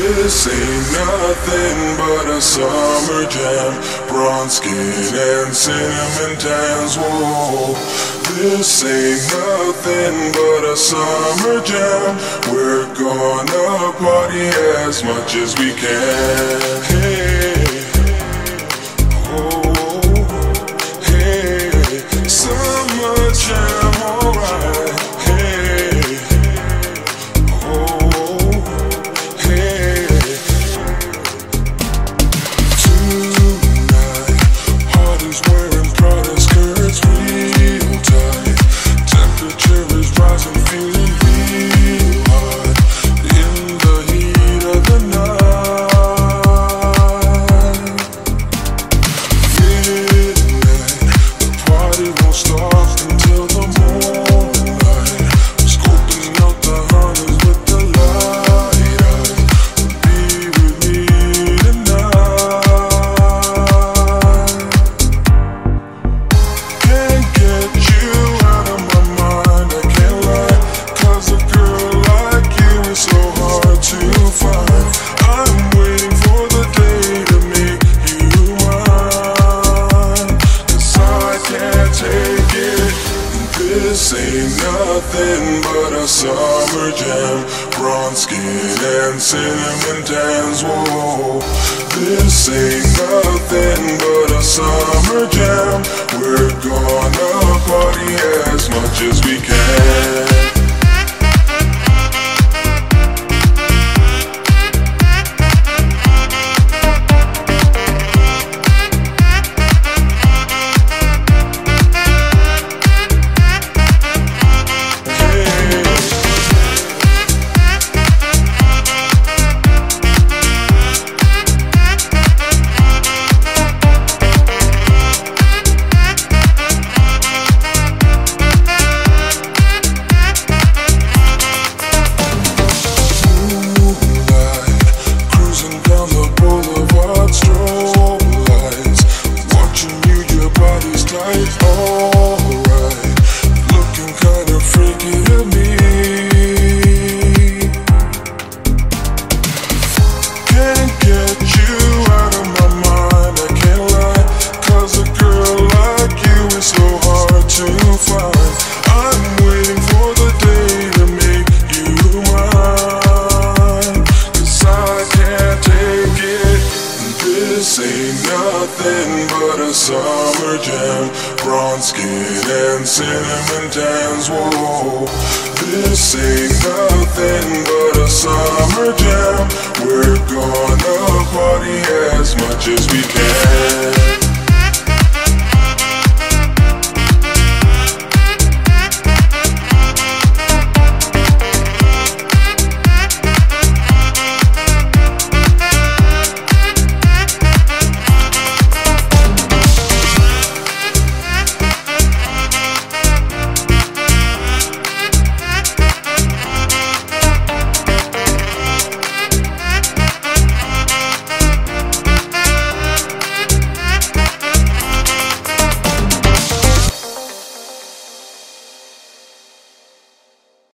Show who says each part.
Speaker 1: This ain't nothing but a summer jam. Bronze skin and cinnamon tans, whoa. This ain't nothing but a summer jam. We're gonna party as much as we can. Hey, oh, hey, summer jam, alright. This ain't nothing but a summer jam. Bronze skin and cinnamon tans, whoa. This ain't nothing but a summer jam. We're gonna party as much as we can. This ain't nothing but a summer jam. Bronze skin and cinnamon tans, whoa. This ain't nothing but a summer jam. We're gonna party as much as we can.